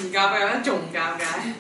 尷尬，有得仲尷尬。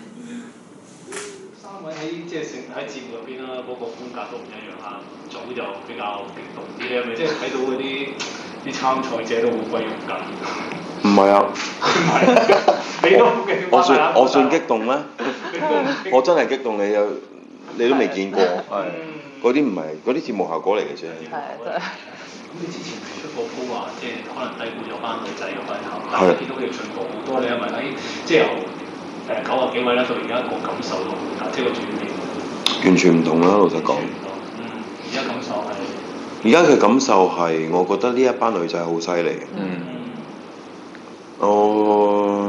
三位喺即係喺節目入邊啦，嗰個風格都唔一樣啦。早就比較激動啲咧，係咪即係睇到嗰啲參賽者都好鬼勇敢？ 唔係啊， 你都我算激動咩？我真係激動，你都未見過，嗰啲唔係嗰啲節目效果嚟嘅啫。 咁你之前提出過鋪話，即係可能低估咗班女仔嘅份頭，但係見到佢哋進步好多，你係咪喺即係由90幾位咧到而家個感受到好大，即係個轉變？ 完全唔同啦，老實講。 而家感受係。 而家嘅感受係，我覺得呢一班女仔好犀利。我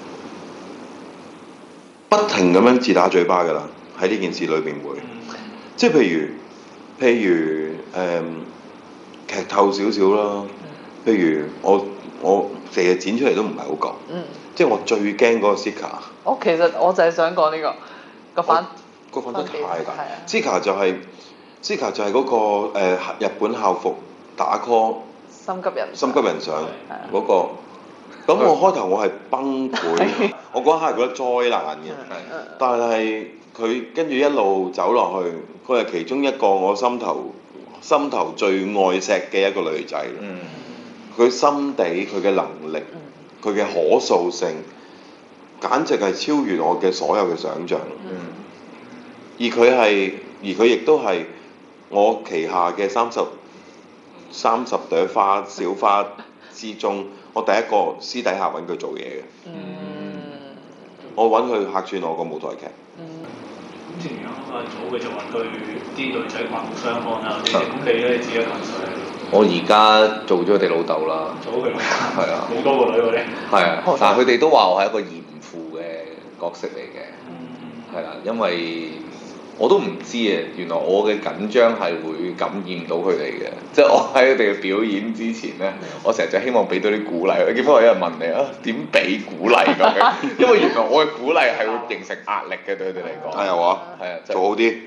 不停咁樣自打嘴巴㗎啦，喺呢件事裏邊會，即係譬如劇透少少啦，譬如我成日剪出嚟都唔係好夠，即係我最驚嗰個 Sika。 其實我就係想講呢個反得太大。Sika 就係嗰個日本校服打 call 心急人上嗰個。咁我開頭我係崩潰，我嗰刻係覺得災難嘅，但係佢跟住一路走落去，佢係其中一個我心頭最愛錫嘅一個女仔。佢心地、佢嘅能力、佢嘅可塑性，簡直係超越我嘅所有嘅想像。而佢亦都係我旗下嘅30朵花小花之中，我第一個私底下揾佢做嘢嘅。我揾佢客串我個舞台劇。 咁正如啱啱早嘅就話對啲女仔刮目相看啊，咁你咧自己嘅感受係？ 我而家做咗佢哋老豆啦。 做咗佢老豆。 係啊。 好多個女嗰啲。係啊， 但係佢哋都話我係一個嚴父嘅角色嚟嘅。係啦，因為我都唔知啊，原來我嘅緊張係會感染到佢哋嘅，即係我喺佢哋嘅表演之前咧，我成日就希望俾到啲鼓勵。結果我有人問你啊，點俾鼓勵咁？因為原來我嘅鼓勵係會形成壓力嘅，對佢哋嚟講。 係啊，做好啲。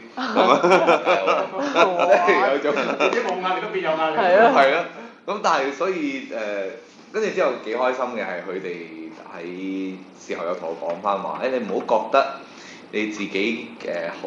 有種自己冇壓力都變有壓力。 係啊。咁但係所以跟住之後幾開心嘅係佢哋喺事後有同我講翻話，你唔好覺得你自己好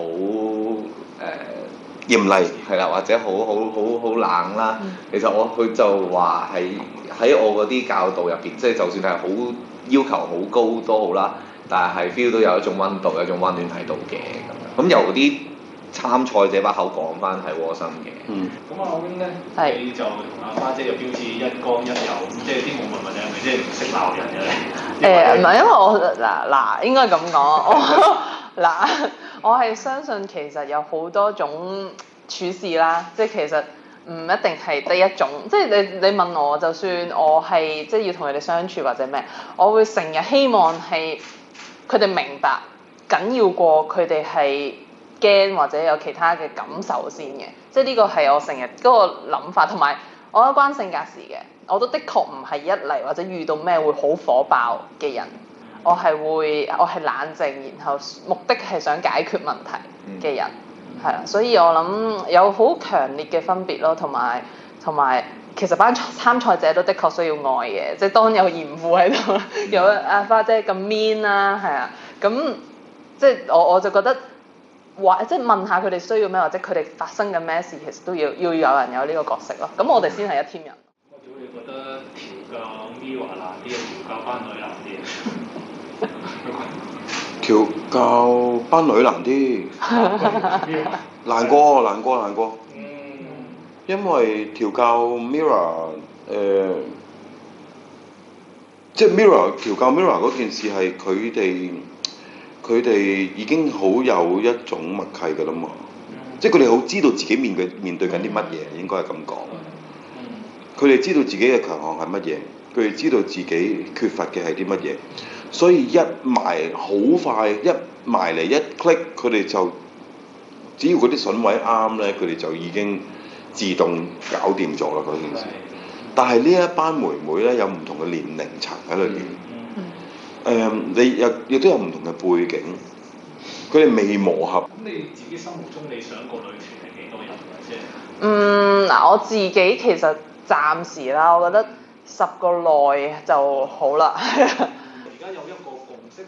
嚴厲係啦，或者好冷啦。其實佢就話喺我嗰啲教導入邊，即係就算係好要求好高都好啦，但係 feel 到有一種溫度，有一種溫暖喺度嘅咁樣。咁由啲參賽者把口講翻係窩心嘅。 咁阿 Wing 咧，你就同阿花姐就標誌一剛一柔，即係啲網民問你係咪即係唔識鬧人嘅咧？ 唔係，因為我嗱應該咁講，我係相信其實有好多種處事啦，即係其實唔一定係得一種，即係你問我，就算我係即係要同佢哋相處或者咩，我會成日希望係佢哋明白緊要過佢哋係驚或者有其他嘅感受先嘅，即係呢個係我成日嗰個諗法，同埋我覺得關性格事嘅，我都的確唔係一嚟或者遇到咩會好火爆嘅人。我係冷靜，然後目的係想解決問題嘅人，係啦，所以我諗有好強烈嘅分別咯，同埋其實班參賽者都的確需要愛嘅，即係當有嚴父喺度，有阿花姐咁 mean 啦，係啊，咁即係我就覺得即係問下佢哋需要咩，或者佢哋發生緊咩事，其實都要有人有呢個角色咯，咁我哋先係一 team 人。 我屌你覺得調教 Mirror 難啲，調教班女難啲？ 調教班女難啲，難過。因為調教 Mirror 即係 Mirror 調教 Mirror 嗰件事係佢哋已經好有一種默契㗎啦嘛，即係佢哋好知道自己面對緊啲乜嘢，應該係咁講。佢哋知道自己嘅強項係乜嘢，佢哋知道自己缺乏嘅係啲乜嘢。所以好快一埋嚟一 click，佢哋就只要嗰啲筍位啱咧，佢哋就已經自動搞掂咗啦嗰件事。但係呢一班妹妹咧有唔同嘅年齡層喺裏邊，你亦都有唔同嘅背景，佢哋未磨合。 咁你自己心目中你想個女團係幾多人嘅啫？ 我自己其實暫時啦，我覺得10個內就好啦。 而家有一個共識係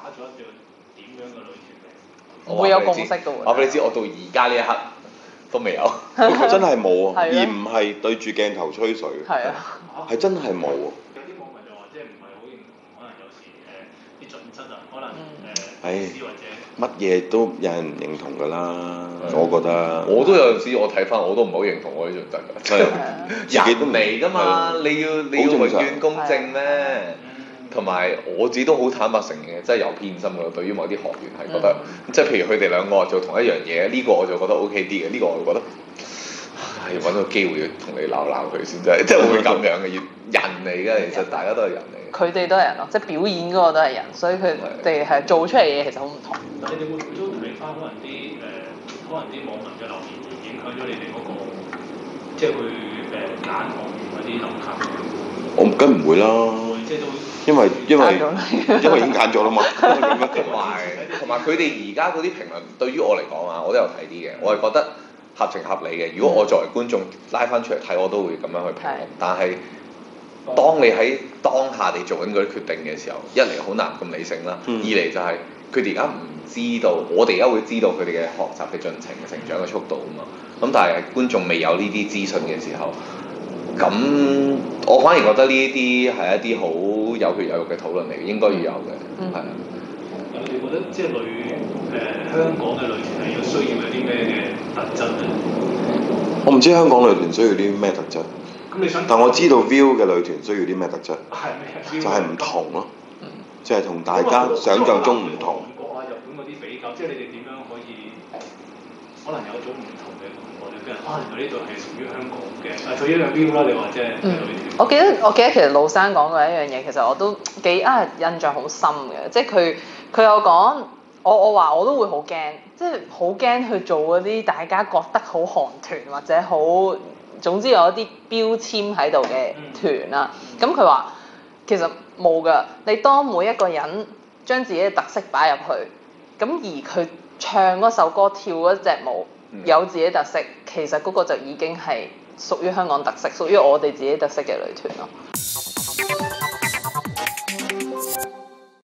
咗一隊點樣嘅女團嚟？ 會有共識嘅喎。 我俾你知，我到而家呢一刻都未有。 真係冇啊， 係而唔係對住鏡頭吹水。 係啊。 係真係冇啊。 有啲網民就話，即係唔係好認同，可能有時啲準則啊，可能或者乜嘢都有人唔認同㗎啦，我覺得。 我都有陣時，我睇翻我都唔好認同我呢種準則㗎。人嚟㗎嘛，你要永遠公正咩？同埋我自己都好坦白承認嘅，真係有偏心㗎。對於某啲學員係覺得，即係譬如佢哋兩個做同一樣嘢，呢個我就覺得 OK 啲嘅，呢個我就覺得係揾個機會要同你鬧佢先，真係即係會咁樣嘅。人嚟㗎，其實大家都係人嚟。 佢哋都係人咯，即係表演嗰個都係人，所以佢哋係做出嚟嘅嘢其實好唔同。 但係你哋會唔會都睇翻可能啲網民嘅留言影響咗你哋嗰個，即係去揀學員嗰啲諗法？ 我梗唔會啦， 即係都因為已經揀咗啦嘛。 同埋佢哋而家嗰啲評論對於我嚟講啊，我都有睇啲嘅，我係覺得合情合理嘅。如果我作為觀眾拉翻出嚟睇，我都會咁樣去評論。但係當你喺當下地做緊嗰啲決定嘅時候，一嚟好難咁理性啦，二嚟就係佢哋而家唔知道，我哋而家會知道佢哋嘅學習嘅進程、成長嘅速度啊嘛。咁但係觀眾未有呢啲資訊嘅時候，咁我反而覺得呢啲係一啲好有血有肉嘅討論嚟嘅，應該要有嘅，係啊。 你哋覺得即係香港嘅女團係要需要有啲咩嘅特質咧？ 我唔知香港女團需要啲咩特質。但我知道 Viu 嘅女團需要啲咩特質？就係唔同咯，即係同大家想像中唔同。 韓國啊、日本嗰啲比較，即係你哋點樣可以可能有一種唔同嘅感覺咧？俾人原來呢度係屬於香港嘅，除咗有 Viu 啦，你話即係女團。 我記得其實老生講過一樣嘢，其實我都幾印象好深嘅，即係佢有講，我話我都會好驚，即係好驚去做嗰啲大家覺得好韓團或者好。總之有一啲標籤喺度嘅團啦，咁佢話其實冇㗎，你當每一個人將自己嘅特色擺入去，咁而佢唱嗰首歌、跳嗰隻舞有自己特色，其實嗰個就已經係屬於香港特色、屬於我哋自己特色嘅女團咯。